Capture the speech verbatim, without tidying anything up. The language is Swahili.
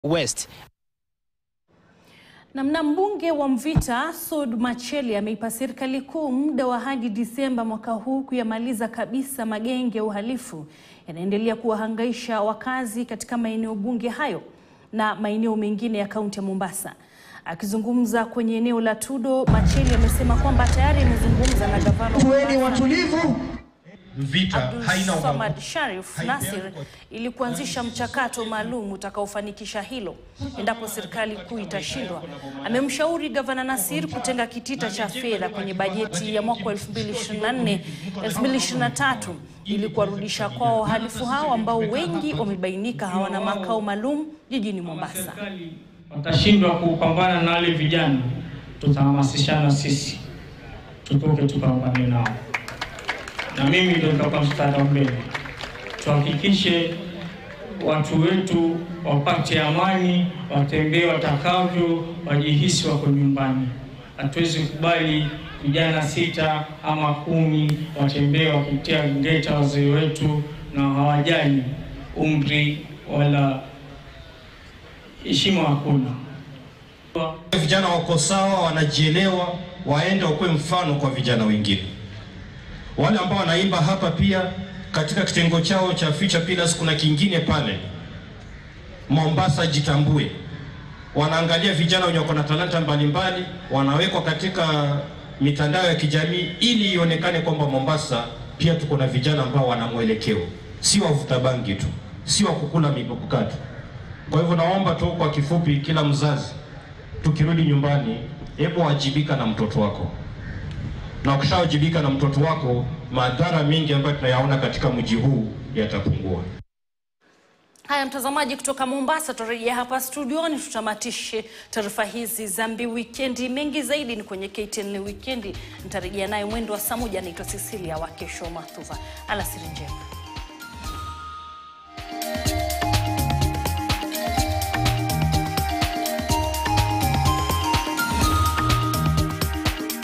West. Na mbunge wa Mvita Sod Macheli ameipa serikali kuu muda wa hadi Disemba mwaka huu kuyamaliza kabisa magenge ya uhalifu yanaendelea kuwahangaisha wakazi katika maeneo bunge hayo na maeneo mengine ya kaunti ya Mombasa. Akizungumza kwenye eneo la Tudo, Macheli amesema kwamba tayari amezungumza na gavana Tuweni watulivu. Mvita haina Samad Sharif Nasir ili kuanzisha mchakato maalum utakaofanikisha hilo endapo serikali kuu itashindwa. Amemshauri gavana Nasir kutenga kitita cha fedha kwenye bajeti ya mwaka elfu mbili ishirini na nne elfu mbili ishirini na tatu ili kuwarudisha kwao wahalifu hao ambao wengi wamebainika hawana makao maalum jijini Mombasa. Watashindwa kupambana na wale vijana, tutahamasishana sisi tutoke tupambane nao. Na mimi ndio nitakuwa mstari wa mbele. Tuhakikishe watu wetu wapate amani, watembee watakavyo, wajihisi wako nyumbani. Hatuwezi kubali vijana sita ama kumi watembee wakitia ngeta wazee wetu na hawajali umri wala heshima hakuna. Vijana wako sawa, wanajielewa, waende wakuwe mfano kwa vijana wengine. Wale ambao wanaimba hapa pia katika kitengo chao cha Future Pillars kuna kingine pale Mombasa Jitambue. Wanaangalia vijana wenye wako na talanta mbalimbali, wanawekwa katika mitandao ya kijamii ili ionekane kwamba Mombasa pia tuko na vijana ambao wana mwelekeo, si wavuta bangi tu, si wa kukula mipukatu. Kwa hivyo naomba tu kwa kifupi, kila mzazi tukirudi nyumbani, hebu wajibika na mtoto wako. Na ukishawajibika na mtoto wako, madhara mengi ambayo tunayaona katika mji huu yatapungua. Haya mtazamaji, kutoka Mombasa turejea hapa studioni tutamatishe taarifa hizi za Mbi Weekendi. Mengi zaidi ni kwenye K T N Weekendi. Nitarejea naye mwendo wa saa moja. Naitwa Cecilia wa Kesho Mathuva. Alasiri njema.